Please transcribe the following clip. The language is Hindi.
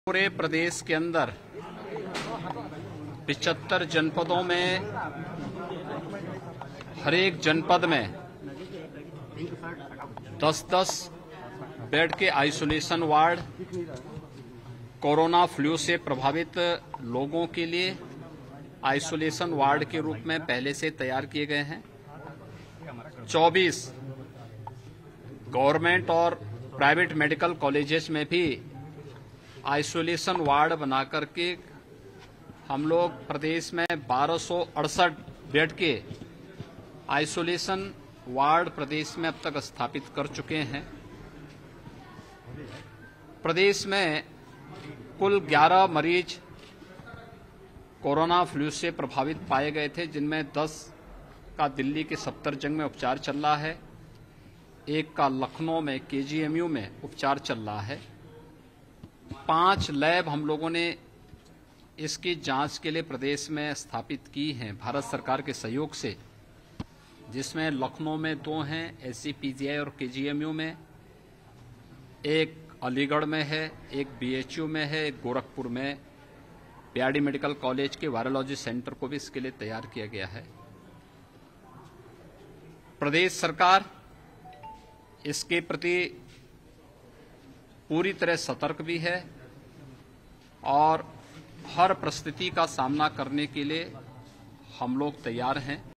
पूरे प्रदेश के अंदर 75 जनपदों में हर एक जनपद में 10-10 बेड के आइसोलेशन वार्ड कोरोना फ्लू से प्रभावित लोगों के लिए आइसोलेशन वार्ड के रूप में पहले से तैयार किए गए हैं। 24 गवर्नमेंट और प्राइवेट मेडिकल कॉलेजेस में भी आइसोलेशन वार्ड बना करके हम लोग प्रदेश में 1268 बेड के आइसोलेशन वार्ड प्रदेश में अब तक स्थापित कर चुके हैं। प्रदेश में कुल 11 मरीज कोरोना फ्लू से प्रभावित पाए गए थे, जिनमें 10 का दिल्ली के सफदरजंग में उपचार चल रहा है, एक का लखनऊ में केजीएमयू में उपचार चल रहा है। 5 लैब हम लोगों ने इसकी जांच के लिए प्रदेश में स्थापित की हैं भारत सरकार के सहयोग से, जिसमें लखनऊ में 2 हैं एससीपीजीआई और केजीएमयू में, एक अलीगढ़ में है, एक बीएचयू में है, एक गोरखपुर में बीआरडी मेडिकल कॉलेज के वायरोलॉजी सेंटर को भी इसके लिए तैयार किया गया है। प्रदेश सरकार इसके प्रति पूरी तरह सतर्क भी है और हर परिस्थिति का सामना करने के लिए हम लोग तैयार हैं।